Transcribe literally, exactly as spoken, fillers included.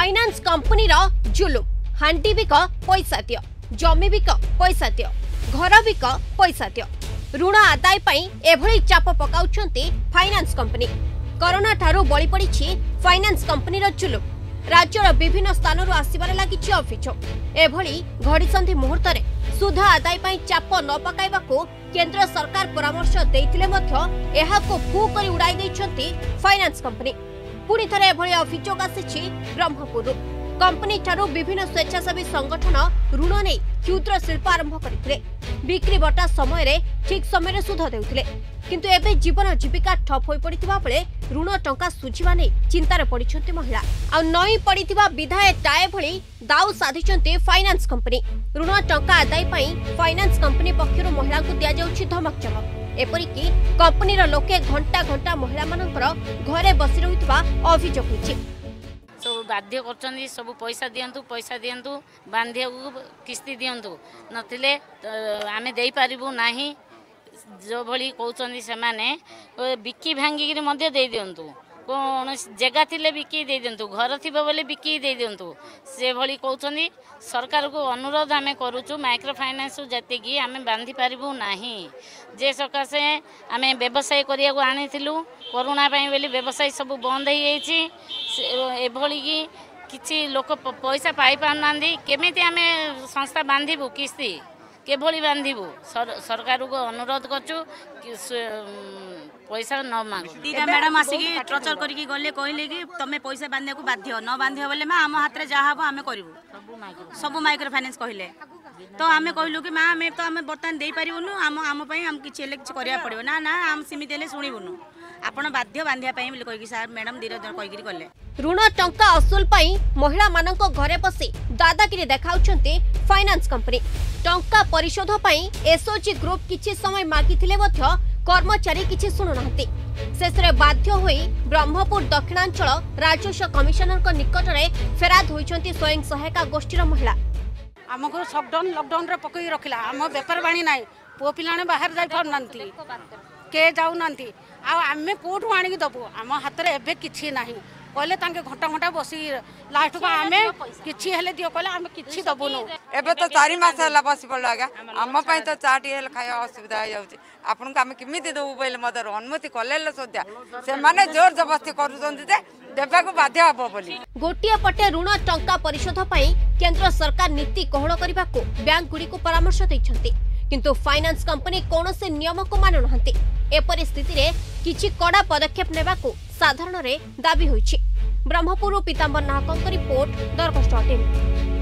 Finance company रो जुलुम हांडी बिक पैसा दियो जमी बिक पैसा दियो घर बिक पैसा दियो ऋण आदाय पई एभली चाप पकाउछंती फाइनान्स कंपनी। कोरोना ठारू बळी पड़िछि फाइनान्स कंपनी रो जुलुम। राज्यर विभिन्न स्थानरू आसिबार लागिछि अभियोग। एभली घड़ीसंधि मुहूर्त रे सुध आदाय पई चाप न पकाइबाकू केंद्र सरकार परामर्श देइतिले मध्य एहाको फू करी उड़ाई दैछंती फाइनान्स कंपनी। पुणी थरे एभली अभियोग आसिछि ब्रह्मपुर। कंपनी ठारू विभिन्न स्वेच्छासेवी संगठन ऋण नहीं क्षुद्र शिल्प आरंभ करथिले। बिक्री बटा समय रे ठीक समय रे सुध देउथिले, किंतु एबे जीवन जीविका ठप होई पड़िथिबा बेले ऋण टंका सुझिबा नै चिंतार पड़िछंती महिला। आ नई पड़िथिबा विधाय टाए भली दाउ साधिछंती फाइनान्स कंपनी। ऋण टंका आदाय पई फाइनान्स कंपनी पक्षरु महिला को दिया जाउछि धमक चमक। एपरिकी कंपनीर लोके घंटा घंटा महिला मानकर घरे बसी रहुथिबा अभियोग होइछि। सब बाध्य करछन्ती सब पैसा दियंतु पैसा दियंतु बांधिया किस्ती दियंतु नथिले आमे देई पारिबु नाही जो भली कहउछन्ती से माने बिकी भांगी मध्ये दे दियंतु कौन जगह थिले बिकी दे दियंतु घर थिबो बोले बिकी दे दियंतु से भली कहउछन्ती। सरकार को अनुरोध आमे करूछु माइक्रो फाइनान्स जति की आमे बांधी पारिबु नाही जे सकासे आमे व्यवसाय करिया को आनिथिलु कोरोना पई बोली व्यवसाय सब बंद हो जाइछि। एभली की किछि लोक पैसा पाई पारनांदी केमिति आमे संस्था बांधिबु किस्ती केभली बांधिबु सर, सरकार को अनुरोध करछु पैसा न मांग। दीदा मैडम आसिकी टर्चर करिकी गले कहले कि तमे पैसा बांधिया को बाध्य न बांधिया बोले मां हम हाथ रे जहा हबो आमे करिवु सब माइक्रो फाइनेंस कहले तो आमे कहलु कि मां आमे तो आमे बर्तन देई परिबुनु आम आम पई हम किछि हेले किछि करिया पड़िबो ना ना हम सिमिति हेले सुनिबुनु आपण बाध्य बांधिया पई बोले कहि सर मैडम धीरे धीरे कहि गले। ऋण टंका असूल पई महिला मानक घरे बसी दादागिरी देखाउछंती फाइनान्स कंपनी। टंका परिशोध पई एसओजी ग्रुप किछि समय मागिथिले मध्य कर्मचारी किछि सुनु नाहंती। शेषरे बाध्य होई ब्रह्मपुर दक्षिणांचल राजस्व कमिशनर को निकट रे फेराद होइछंती स्वयं सहायता गोष्ठीर महिला। हमको लॉकडाउन लॉकडाउन रे पकई रखिला हम व्यापार बाणी नाही पो पिलाने बाहर जाई पारनांती के जाऊ नांती आ आमे कोठु आणी के दबो हम हाथ रे एबे किछि नाही कहले तांके घंटा घंटा बसी लास्ट को आमे किछि हेले दियो कहले आमे किछि दबोनु। एबे तो चार मास हला बसी पड़लो आगा हम पई तो चाटी हेल खाया असुविधा हो जाउची आपन को आमे किमिति दउ बोले मदर अनुमति कलेले सोद्या से माने जोर जबरदस्ती करूचंती जे देबा को बाध्य हबो बोली। गोटिया पटे ऋण टंका परिशोध पई केंद्र सरकार नीति कोहळ करिबा को बैंक गुडी को परामर्श दैछंती, किंतु फाइनान्स कंपनी कोनोसे नियम को मानु नहंती। ए परिस्थिति रे किछि कड़ा पदक्षेप नेबा को साधारण रे दाबी होइछि। ब्रह्मपुर पीतांबर नाहकंक रिपोर्ट दरकष्ट टीम।